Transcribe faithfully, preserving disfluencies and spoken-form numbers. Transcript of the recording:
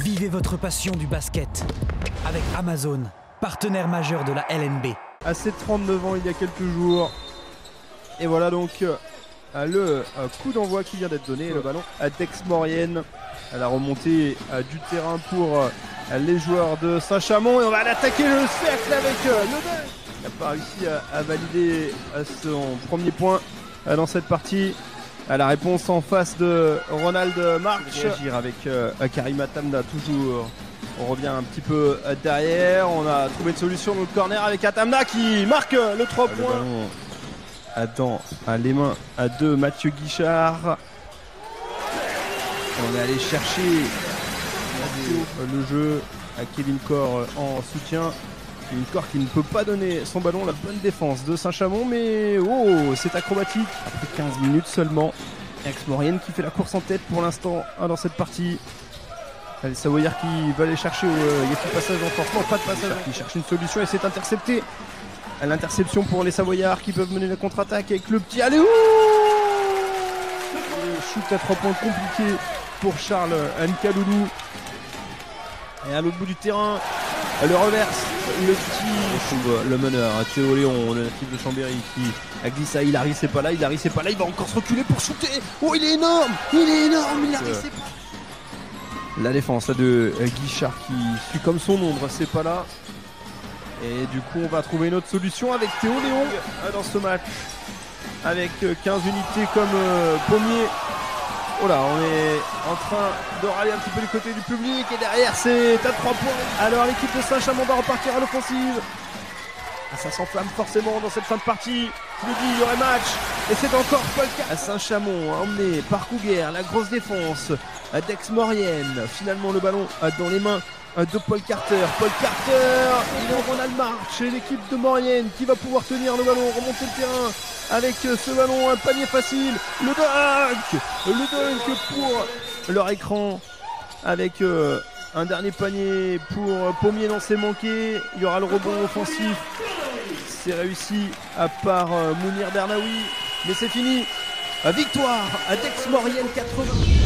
Vivez votre passion du basket avec Amazon, partenaire majeur de la L N B. À ses trente-neuf ans il y a quelques jours. Et voilà donc euh, le euh, coup d'envoi qui vient d'être donné. Le ballon à Dex-Maurienne. À la remontée euh, du terrain pour euh, les joueurs de Saint-Chamond. Et on va aller attaquer le cercle avec euh, le dunk. Il n'a pas réussi à, à valider à son premier point euh, dans cette partie. À la réponse en face de Ronald March. Réagir avec euh, Karim Atamna toujours. On revient un petit peu euh, derrière. On a trouvé une solution dans le corner avec Atamna qui marque euh, le trois points. Le ballon attend à les mains à deux Mathieu Guichard. On est allé chercher euh, le jeu à Kevin Corr euh, en soutien. Kevin Corr qui ne peut pas donner son ballon. La bonne défense de Saint-Chamond, mais oh, c'est acrobatique. Après quinze minutes seulement, Dex-Maurienne qui fait la course en tête pour l'instant hein, dans cette partie. Allez, Savoyard qui va aller chercher. Il euh, y a plus de passage renforcement, pas de passage. Qui cherche une solution et c'est intercepté. À l'interception pour les Savoyards qui peuvent mener la contre-attaque avec le petit. Allez, ouh, shoot à trois points compliqué pour Charles Nkaloulou. Et à l'autre bout du terrain, le reverse, le petit, le meneur, Théo Léon, le natif de Chambéry qui a glissé. Hilary c'est pas là, Hilary c'est pas là, il va encore se reculer pour shooter. Oh, il est énorme, il est énorme, Hilary c'est pas là. La défense là, de Guichard qui suit comme son ombre, c'est pas là. Et du coup on va trouver une autre solution avec Théo Léon dans ce match. Avec quinze unités comme euh, Pommier. Oh là, on est en train de râler un petit peu du côté du public. Et derrière c'est à trois points. Alors l'équipe de Saint-Chamond va repartir à l'offensive. Ça s'enflamme forcément dans cette fin de partie. Je le dis, il y aurait match. Et c'est encore Paul Carter. À Saint-Chamond, emmené par Couguer, la grosse défense. Dex-Maurienne, finalement le ballon dans les mains de Paul Carter. Paul Carter, il est en Ronald March et l'équipe de Maurienne qui va pouvoir tenir le ballon, remonter le terrain avec ce ballon, un panier facile. Le dunk, le dunk pour leur écran avec euh, un dernier panier pour Pommier. Non, c'est manqué. Il y aura le rebond offensif. C'est réussi à part euh, Mounir Bernaoui, mais c'est fini. Victoire à Dex-Maurienne quatre-vingts.